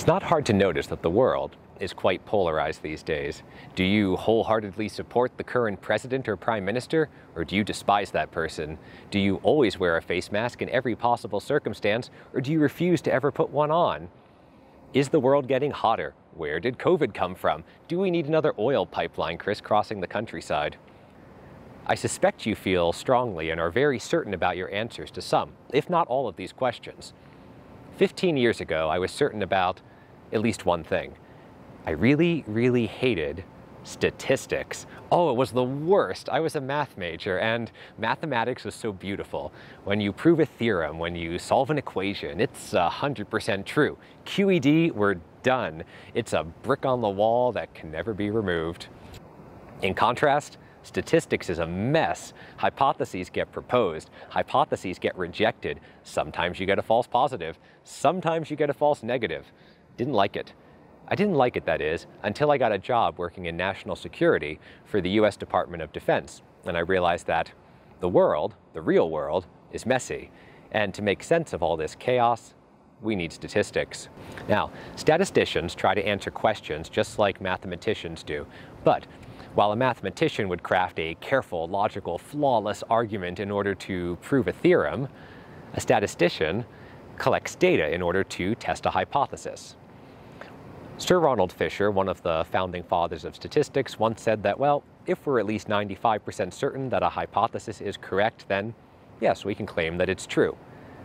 It's not hard to notice that the world is quite polarized these days. Do you wholeheartedly support the current president or prime minister, or do you despise that person? Do you always wear a face mask in every possible circumstance, or do you refuse to ever put one on? Is the world getting hotter? Where did COVID come from? Do we need another oil pipeline crisscrossing the countryside? I suspect you feel strongly and are very certain about your answers to some, if not all of these questions. 15 years ago, I was certain about at least one thing. I really hated statistics. Oh, it was the worst. I was a math major, and mathematics was so beautiful. When you prove a theorem, when you solve an equation, it's 100% true. QED, we're done. It's a brick on the wall that can never be removed. In contrast, statistics is a mess. Hypotheses get proposed. Hypotheses get rejected. Sometimes you get a false positive. Sometimes you get a false negative. Didn't like it. I didn't like it, that is, until I got a job working in national security for the US Department of Defense. And I realized that the world, the real world, is messy. And to make sense of all this chaos, we need statistics. Now, statisticians try to answer questions just like mathematicians do. But while a mathematician would craft a careful, logical, flawless argument in order to prove a theorem, a statistician collects data in order to test a hypothesis. Sir Ronald Fisher, one of the founding fathers of statistics, once said that, well, if we're at least 95% certain that a hypothesis is correct, then yes, we can claim that it's true.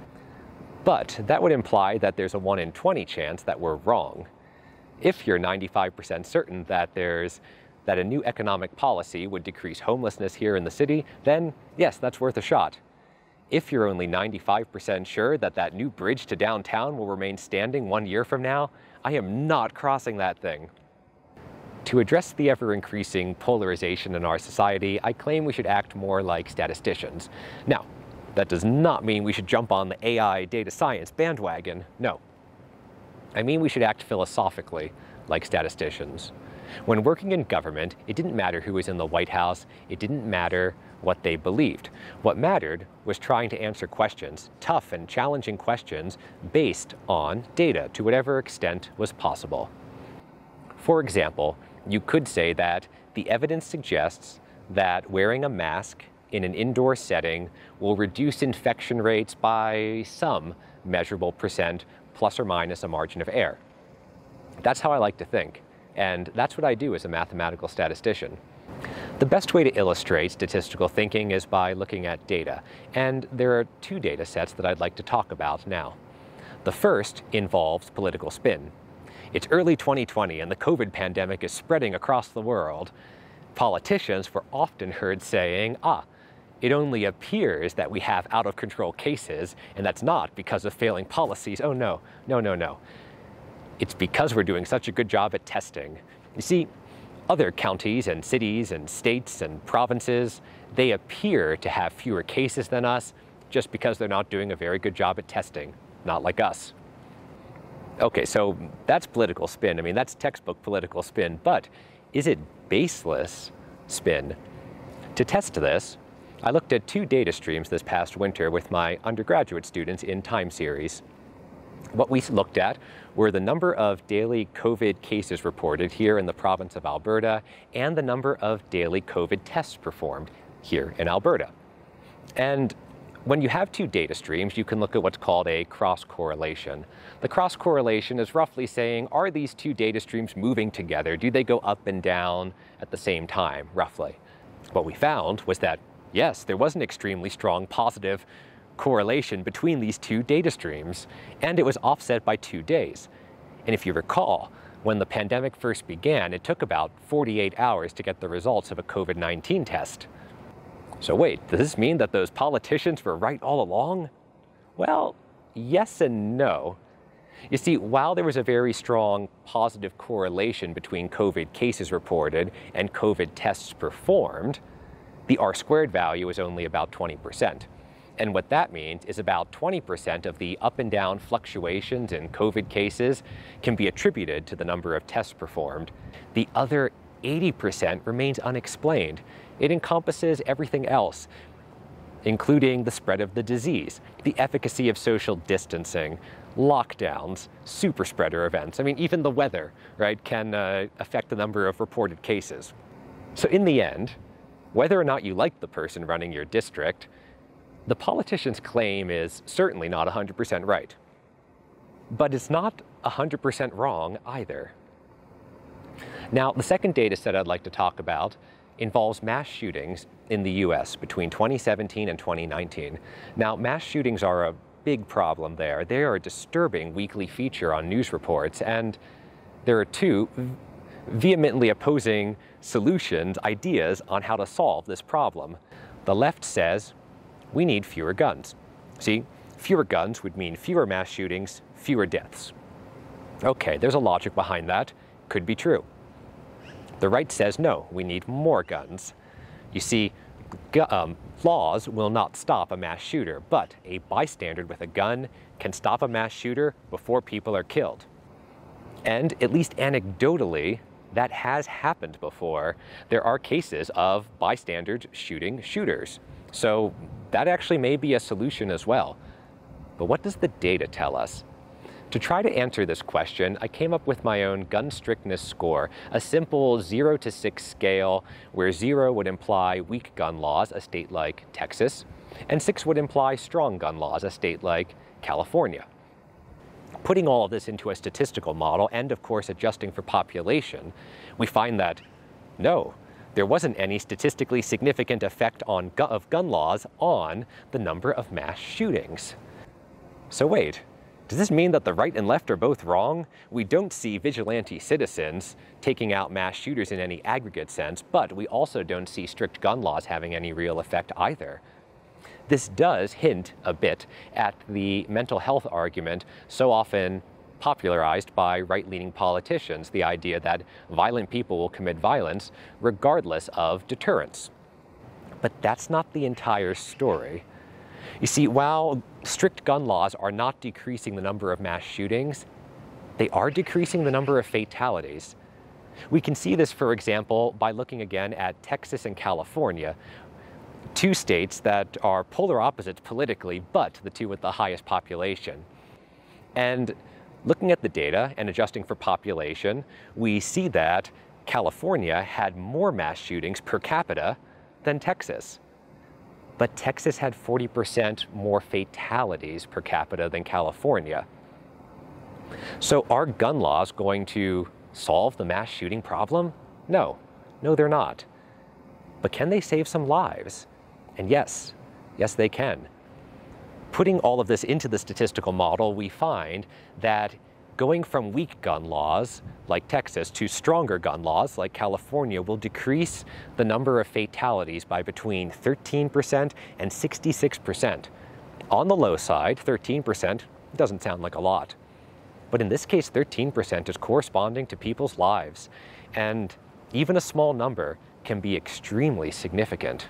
But that would imply that there's a 1 in 20 chance that we're wrong. If you're 95% certain that a new economic policy would decrease homelessness here in the city, then yes, that's worth a shot. If you're only 95% sure that that new bridge to downtown will remain standing 1 year from now, I am not crossing that thing. To address the ever-increasing polarization in our society, I claim we should act more like statisticians. Now, that does not mean we should jump on the AI data science bandwagon, no. I mean we should act philosophically like statisticians. When working in government, it didn't matter who was in the White House, it didn't matter what they believed. What mattered was trying to answer questions, tough and challenging questions, based on data to whatever extent was possible. For example, you could say that the evidence suggests that wearing a mask in an indoor setting will reduce infection rates by some measurable percent, plus or minus a margin of error. That's how I like to think, and that's what I do as a mathematical statistician. The best way to illustrate statistical thinking is by looking at data, and there are two data sets that I'd like to talk about now. The first involves political spin. It's early 2020 and the COVID pandemic is spreading across the world. Politicians were often heard saying, it only appears that we have out-of-control cases, and that's not because of failing policies. Oh no. It's because we're doing such a good job at testing. You see, other counties and cities and states and provinces, they appear to have fewer cases than us just because they're not doing a very good job at testing, not like us. Okay, so that's political spin. I mean, that's textbook political spin, but is it baseless spin? To test this, I looked at two data streams this past winter with my undergraduate students in time series. What we looked at were the number of daily COVID cases reported here in the province of Alberta and the number of daily COVID tests performed here in Alberta. And when you have two data streams, you can look at what's called a cross-correlation. The cross-correlation is roughly saying, are these two data streams moving together? Do they go up and down at the same time, roughly? What we found was that, yes, there was an extremely strong positive correlation between these two data streams, and it was offset by 2 days. And if you recall, when the pandemic first began, it took about 48 hours to get the results of a COVID-19 test. So wait, does this mean that those politicians were right all along? Well, yes and no. You see, while there was a very strong positive correlation between COVID cases reported and COVID tests performed, the R-squared value is only about 20%. And what that means is about 20% of the up and down fluctuations in COVID cases can be attributed to the number of tests performed. The other 80% remains unexplained. It encompasses everything else, including the spread of the disease, the efficacy of social distancing, lockdowns, super spreader events. I mean, even the weather, right, can affect the number of reported cases. So in the end, whether or not you like the person running your district, the politician's claim is certainly not 100% right. But it's not 100% wrong either. Now, the second data set I'd like to talk about involves mass shootings in the US between 2017 and 2019. Now, mass shootings are a big problem there. They are a disturbing weekly feature on news reports, and there are two vehemently opposing solutions, ideas on how to solve this problem. The left says, we need fewer guns. See, fewer guns would mean fewer mass shootings, fewer deaths. Okay, there's a logic behind that. Could be true. The right says, no, we need more guns. You see, laws will not stop a mass shooter, but a bystander with a gun can stop a mass shooter before people are killed. And at least anecdotally, that has happened before. There are cases of bystanders shooting shooters. So that actually may be a solution as well. But what does the data tell us? To try to answer this question, I came up with my own gun strictness score, a simple 0 to 6 scale where 0 would imply weak gun laws, a state like Texas, and 6 would imply strong gun laws, a state like California. Putting all of this into a statistical model and, of course, adjusting for population, we find that, no, there wasn't any statistically significant effect of gun laws on the number of mass shootings. So wait. Does this mean that the right and left are both wrong? We don't see vigilante citizens taking out mass shooters in any aggregate sense, but we also don't see strict gun laws having any real effect either. This does hint a bit at the mental health argument so often popularized by right-leaning politicians, the idea that violent people will commit violence regardless of deterrence. But that's not the entire story. You see, while strict gun laws are not decreasing the number of mass shootings, they are decreasing the number of fatalities. We can see this, for example, by looking again at Texas and California, two states that are polar opposites politically, but the two with the highest population. And looking at the data and adjusting for population, we see that California had more mass shootings per capita than Texas. But Texas had 40% more fatalities per capita than California. So are gun laws going to solve the mass shooting problem? No, they're not. But can they save some lives? And yes, they can. Putting all of this into the statistical model, we find that going from weak gun laws, like Texas, to stronger gun laws, like California, will decrease the number of fatalities by between 13% and 66%. On the low side, 13% doesn't sound like a lot. But in this case, 13% is corresponding to people's lives. And even a small number can be extremely significant.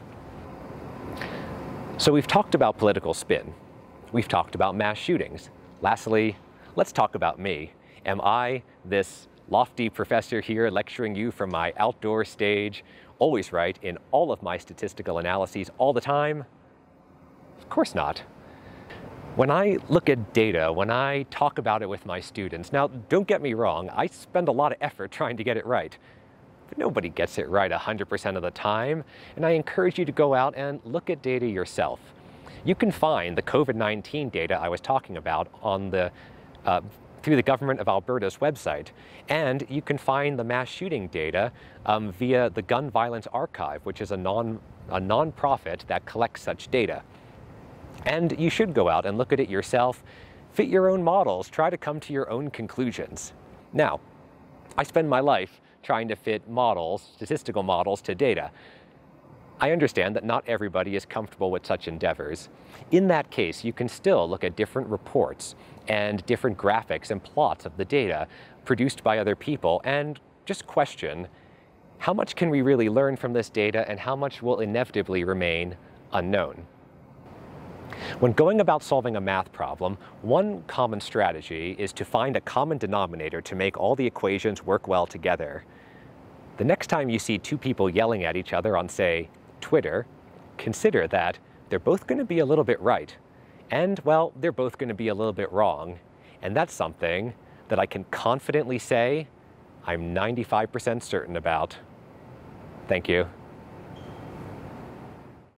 So we've talked about political spin. We've talked about mass shootings. Lastly, let's talk about me. Am I this lofty professor here lecturing you from my outdoor stage, always right in all of my statistical analyses all the time? Of course not. When I look at data, when I talk about it with my students, now don't get me wrong, I spend a lot of effort trying to get it right. But nobody gets it right 100% of the time, and I encourage you to go out and look at data yourself. You can find the COVID-19 data I was talking about on through the government of Alberta's website, and you can find the mass shooting data via the Gun Violence Archive, which is a non-profit that collects such data. And you should go out and look at it yourself, fit your own models, try to come to your own conclusions. Now, I spend my life trying to fit models, statistical models, to data. I understand that not everybody is comfortable with such endeavors. In that case, you can still look at different reports and different graphics and plots of the data produced by other people and just question, how much can we really learn from this data and how much will inevitably remain unknown? When going about solving a math problem, one common strategy is to find a common denominator to make all the equations work well together. The next time you see two people yelling at each other on, say, Twitter, consider that they're both going to be a little bit right. And, well, they're both going to be a little bit wrong. And that's something that I can confidently say I'm 95% certain about. Thank you.